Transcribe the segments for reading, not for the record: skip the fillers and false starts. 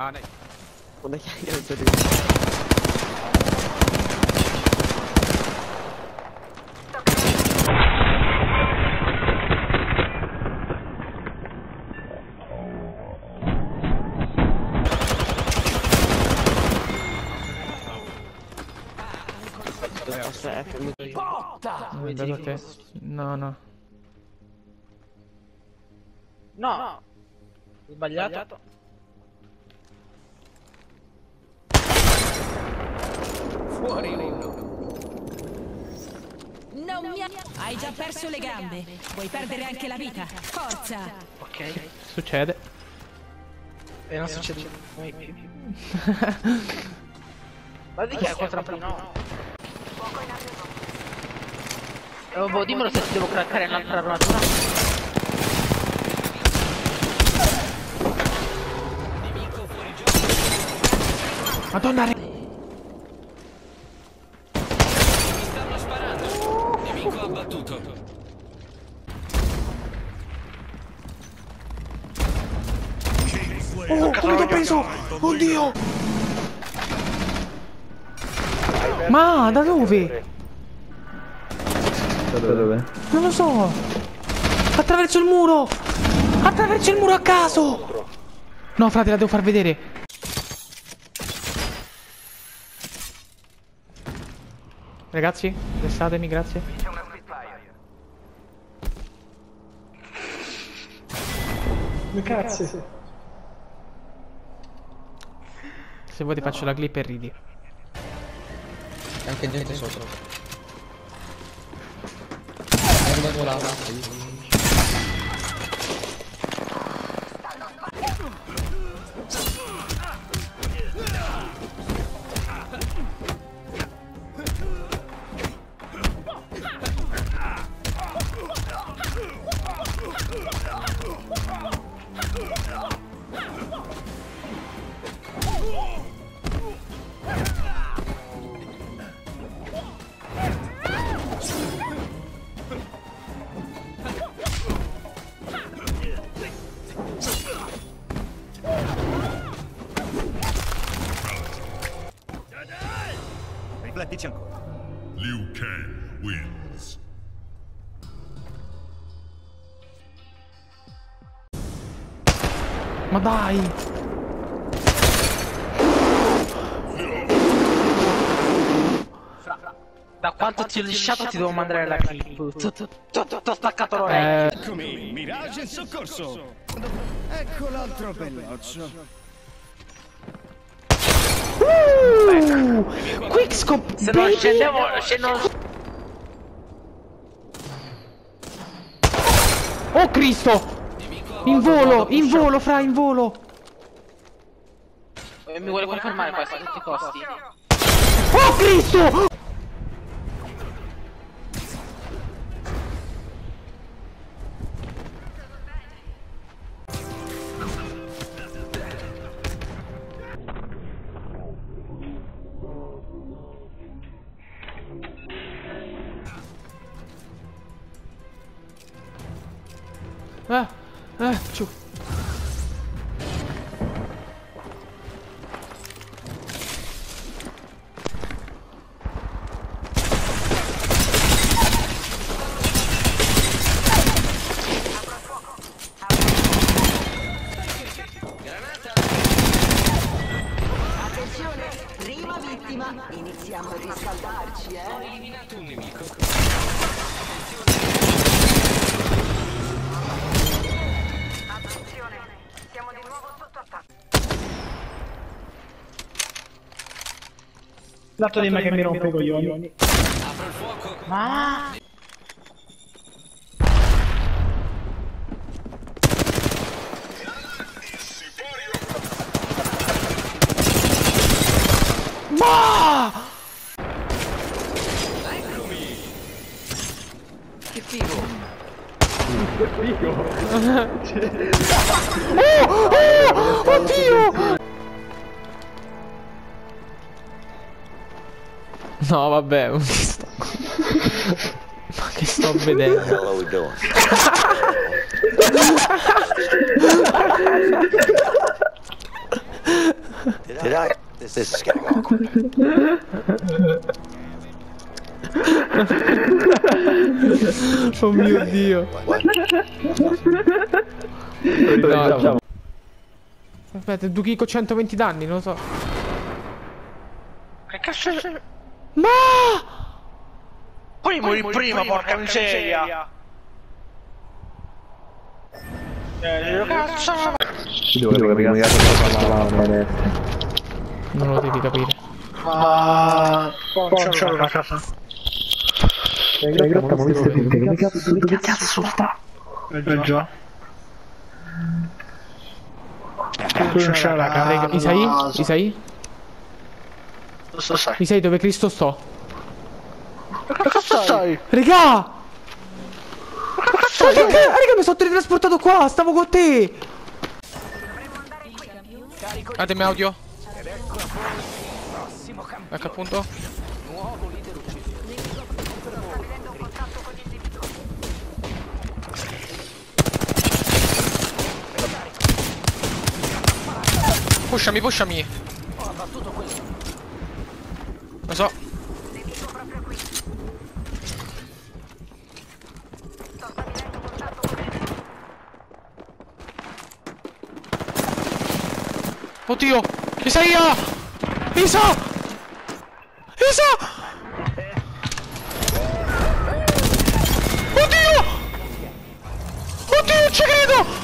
này. Con nó chạy rồi tôi đi. Vedo te. No, no. No! Sbagliato. Fuori uno. Non mi... Hai già perso le gambe. Vuoi perdere anche la vita? Forza! Ok. Succede. E non succede mai più. Ma di chi è contro no? Boh, dimmelo se ti devo craccare un'altra armatura. Madonna, Mi stanno sparando. Nemico abbattuto. oh, come t'ho preso? Oddio! Ma da dove? Da dove? Non lo so. Attraverso il muro. Attraverso il muro a caso. No, frate, la devo far vedere. Ragazzi, restatemi, grazie. Grazie. Se vuoi ti faccio la clip e ridi. Anche gente sotto. Riflettici ancora. Liu Kang wins. Ma dai! Da quanto ti ho lisciato ti devo mandare la clip. T'ho staccato l'orecchio. Eccomi, Mirage in soccorso. Ecco l'altro pelloccio. Quickscope, Se non baby! scendevo, se non... Oh Cristo! In volo, fra, in volo! Mi vuole confermare questo a tutti i costi. Oh Cristo! Ciu. Attenzione, prima vittima, iniziamo a riscaldarci, Ho eliminato un nemico. Attenzione, siamo di nuovo sotto attacco. Lato di me che mi rompe i coglioni. Apro il fuoco. Ma... Eccomi. Che figo. Oddio! No, vabbè, ma che sto vedendo? This is getting awkward. Oh mio Dio. No. Aspetta, Dukico 120 danni, non lo so. Che cazzo è? Ma! Poi muori prima, porca miseria! Cazzo! Non lo devi capire. Ma... non c'è una casa. Che cazzo sta? Già. Non c'è la casa. Isai? Isai, dove Cristo sto? Che cazzo stai? Regà! Raga, mi sono teletrasportato qua, stavo con te! Datemi audio. Ecco appunto. Pushami. Lo so. Oddio! Isaia! Isa! Oddio! Oddio, non ci credo!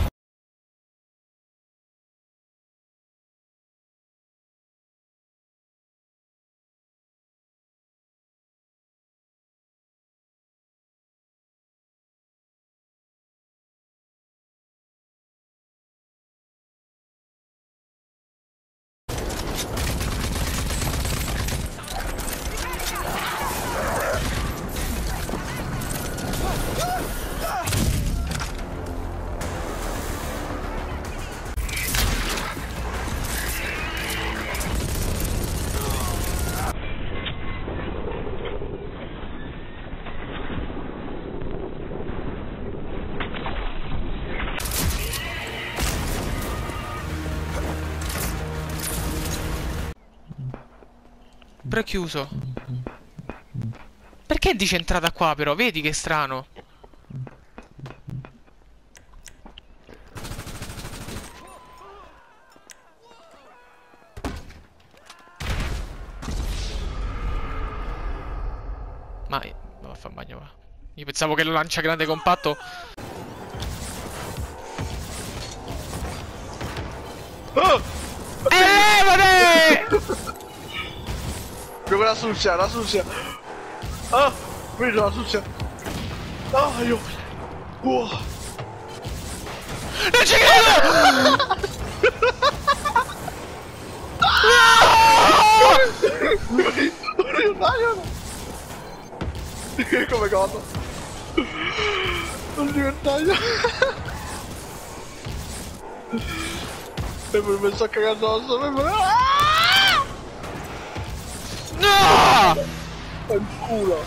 Prechiuso. Perché dice entrata qua però? Vedi che strano. Ma va a fare bagno va. Io pensavo che lo lancia grande compatto. Oh! Levate! Gioco la succia. Ah! Vedo la succia. Ah, io. Non ci credo! Come cosa? Non diventaio. E poi mi sto cagando addosso. No! È un culo.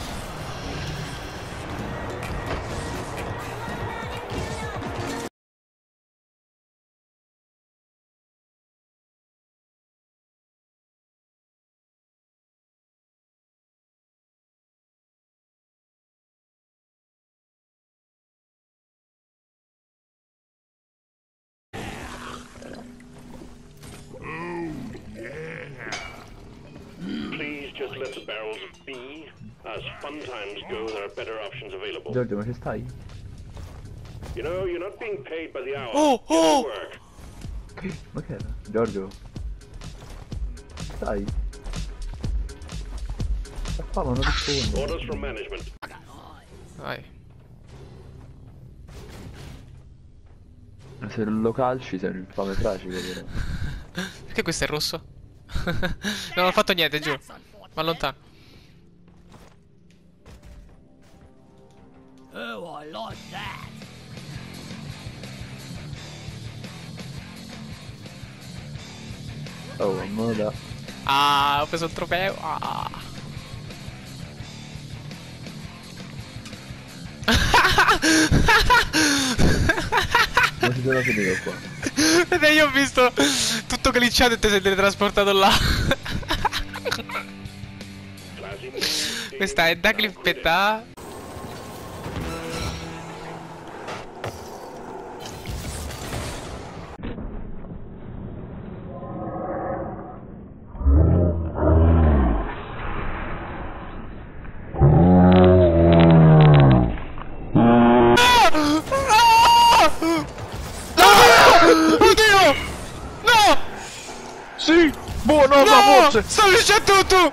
Just let the barrels be. As fun times go, there are better options available. Giorgio, ma ci stai? You know, you're not being paid by the hour. Oh! Work. Ma che era? Giorgio? Stai? Fa, ma non rispondo. Orders from management. Vai. Se lo calci sei un infame tragico però. Perché questo è rosso? Non ho fatto niente, giuro. Ma lontano. Oh, I like that. Oh, moda. Ah, ho preso il trofeo. Ah. Non si sono finito qua. Vedi, io ho visto tutto glitchato e te sei teletrasportato là. Questa è da clippetta. Oddio! No! Sì! Buono, No! forse! Sto vincendo tutto!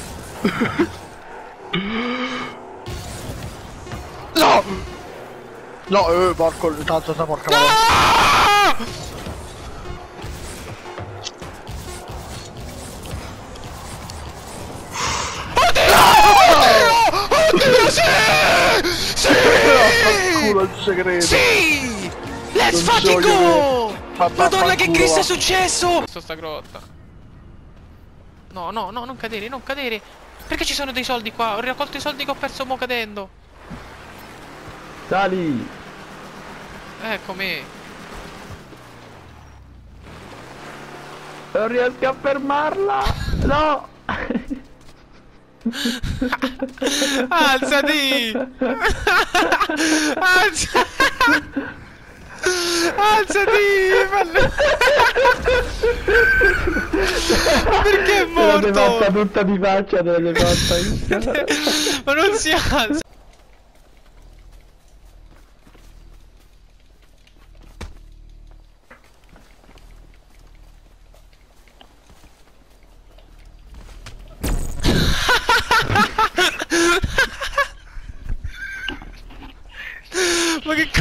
No! No, porco, tanto sta porca madonna. Ah! Oddio, sì! Sì! Culo il segreto. Sì! Let's Non fucking so go! io Madonna, che culo, Cristo va. è successo? Sta grotta. No, no, no, non cadere, non cadere. Perché ci sono dei soldi qua? Ho raccolto i soldi che ho perso mo cadendo. Sali! Eccomi. Non riesco a fermarla! No! Alzati! Alzati! Perché è Te l'hai fatta morto? tutta di faccia, te l'hai fatta. Ma non si alza! Ma che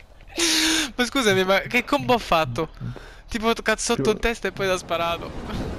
ma scusami, ma che combo ha fatto? Tipo cazzotto in testa e poi l'ha sparato.